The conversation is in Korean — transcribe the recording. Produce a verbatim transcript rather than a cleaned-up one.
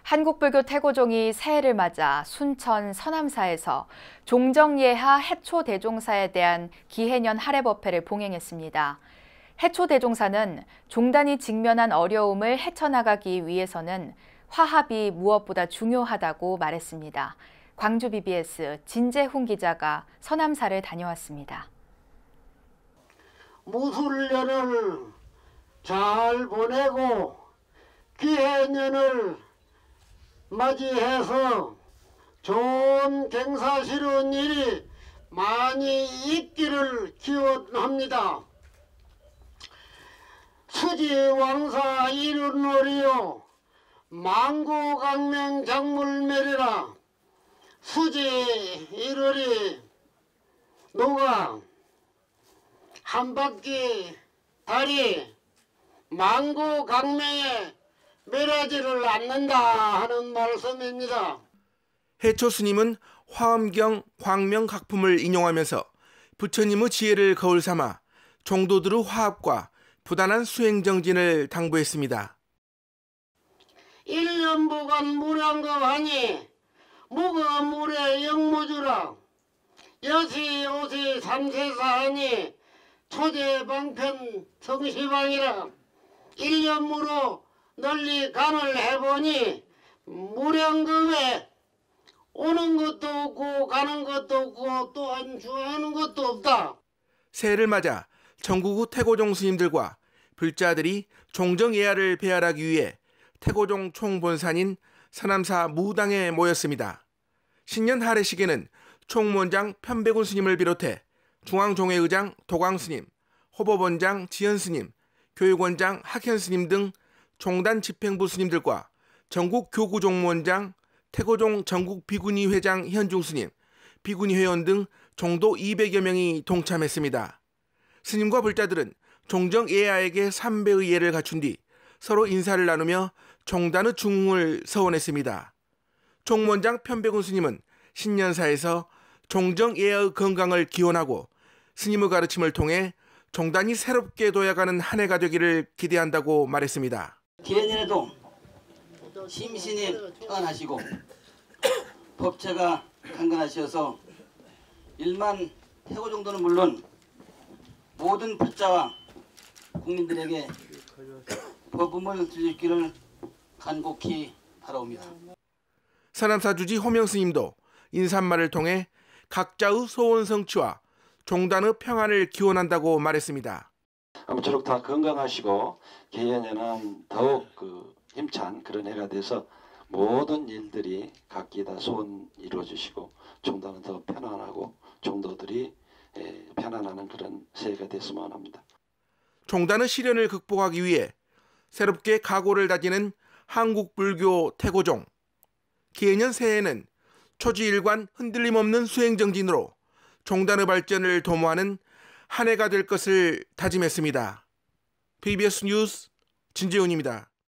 한국불교 태고종이 새해를 맞아 순천 서남사에서 종정예하 해초대종사에 대한 기해년 할애법회를 봉행했습니다. 해초대종사는 종단이 직면한 어려움을 헤쳐나가기 위해서는 화합이 무엇보다 중요하다고 말했습니다. 광주 비비에스 진재훈 기자가 서남사를 다녀왔습니다. 무술년을 잘 보내고 기해년을 맞이해서 좋은 경사스러운 일이 많이 있기를 기원합니다. 수지왕사 이르노리요 만고강명 작물매리라 수지 이르리 노가 한 바퀴 달이 만고강명에 매라지를 않는다 하는 말씀입니다. 해초 스님은 화엄경 광명각품을 인용하면서 부처님의 지혜를 거울 삼아 종도들의 화합과 부단한 수행정진을 당부했습니다. 일년보간 무량거하니 무거 물에 영무주라 여시 오시 삼세사하니 초제방편 성시방이라 일년무로 널리 간을 해보니 무량겁에 오는 것도 없고 가는 것도 없고 또한 주하는 것도 없다. 새해를 맞아 전국의 태고종 스님들과 불자들이 종정예하를 배할하기 위해 태고종 총본산인 서남사 무당에 모였습니다. 신년 할애식에는 총무원장 편백운 스님을 비롯해 중앙종회의장 도광 스님, 호법원장 지연 스님, 교육원장 학현 스님 등 종단 집행부 스님들과 전국 교구종무원장, 태고종 전국 비구니 회장 현중 스님, 비구니 회원 등 종도 이백여 명이 동참했습니다. 스님과 불자들은 종정예하에게 삼배의 예를 갖춘 뒤 서로 인사를 나누며 종단의 중흥을 서원했습니다. 총무원장 편백운 스님은 신년사에서 종정예하의 건강을 기원하고 스님의 가르침을 통해 종단이 새롭게 도약하는 한 해가 되기를 기대한다고 말했습니다. 기해년에도 심신이 평안하시고 법체가 강건하셔서 일만 태고종도는 물론 모든 불자와 국민들에게 법음을 들리기를 간곡히 바라옵니다. 서남사 주지 호명 스님도 인사말을 통해 각자의 소원 성취와 종단의 평안을 기원한다고 말했습니다. 아무쪼록 다 건강하시고 기해년은 더욱 그 힘찬 그런 해가 돼서 모든 일들이 각기 다 소원 이루어지시고 종단은 더 편안하고 종도들이 편안하는 그런 새해가 됐으면 합니다. 종단의 시련을 극복하기 위해 새롭게 각오를 다지는 한국불교 태고종. 기해년 새해에는 초지일관 흔들림 없는 수행정진으로 종단의 발전을 도모하는 한 해가 될 것을 다짐했습니다. 비비에스 뉴스 진재훈입니다.